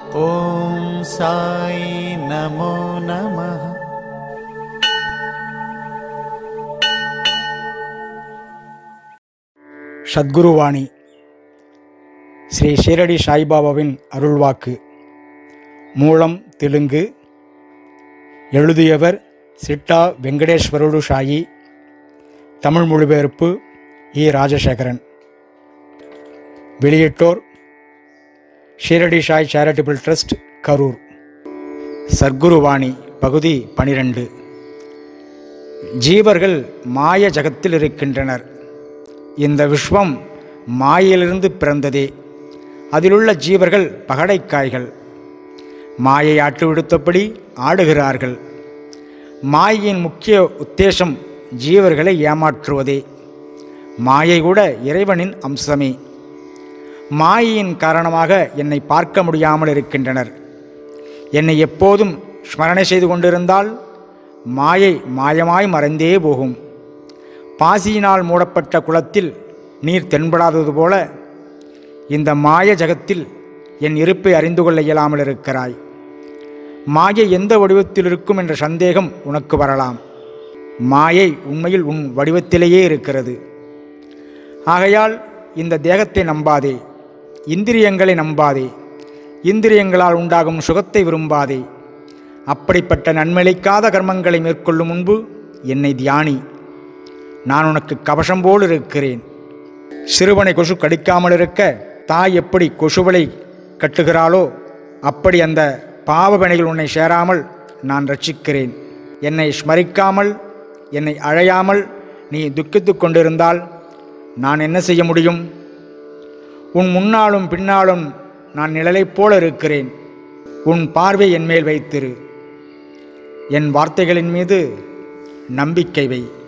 ஓம் சாய் நமோ நமः. சத்குருவாணி ஸ்ரீ ஷீரடி சாய்பாபாவின் அருள்வாக்கு. மூலம் தெலுங்கு. எழுதியவர் சிட்டா வெங்கடேஸ்வரடு சாயி. தமிழ் மொழிபெயர்ப்பு இ. ராஜசேகரன். வெளியிட்டோர் ஷீரடி சாய் சேரிட்டபிள் ட்ரஸ்ட், கரூர். சத்குருவாணி பகுதி 12. ஜீவர்கள் மாய ஜகத்தில் இருக்கின்றனர். இந்த விஸ்வம் மாயையிலிருந்து பிறந்ததே. அதிலுள்ள ஜீவர்கள் பகடைக்காய்கள். மாயை ஆட்டு விடுத்தபடி ஆடுகிறார்கள். மாயையின் முக்கிய உத்தேசம் ஜீவர்களை ஏமாற்றுவதே. மாயை கூட இறைவனின் அம்சமே. மாயையின் காரணமாக என்னை பார்க்க முடியாமல் இருக்கின்றனர். என்னை எப்போதும் ஸ்மரணை செய்து கொண்டிருந்தால் மாயை மாயமாய் மறைந்தே போகும். பாசியினால் மூடப்பட்ட குளத்தில் நீர் தென்படாதது போல இந்த மாய ஜகத்தில் என் இருப்பை அறிந்து கொள்ள இயலாமல் இருக்கிறாய். மாயை எந்த வடிவத்தில் இருக்கும் என்ற சந்தேகம் உனக்கு வரலாம். மாயை உண்மையில் உன் வடிவத்திலேயே இருக்கிறது. ஆகையால் இந்த தேகத்தை நம்பாதே, இந்திரியங்களை நம்பாதே, இந்திரியங்களால் உண்டாகும் சுகத்தை விரும்பாதே. அப்படிப்பட்ட நன்மையளிக்காத கர்மங்களை மேற்கொள்ளும் முன்பு என்னை தியானி. நான் உனக்கு கவசம் போல் இருக்கிறேன். சிறுவனை கொசு கடிக்காமல் இருக்க தாய் எப்படி கொசுவலை கட்டுகிறாளோ அப்படி அந்த பாவவினைகள் உன்னை சேராமல் நான் ரட்சிக்கிறேன். என்னை ஸ்மரிக்காமல், என்னை அழையாமல் நீ துக்கித்து கொண்டிருந்தால் நான் என்ன செய்ய முடியும்? உன் முன்னாலும் பின்னாலும் நான் நிழலைப் போல இருக்கிறேன். உன் பார்வை என் மேல் வைத்திரு. என் வார்த்தைகளின் மீது நம்பிக்கை வை.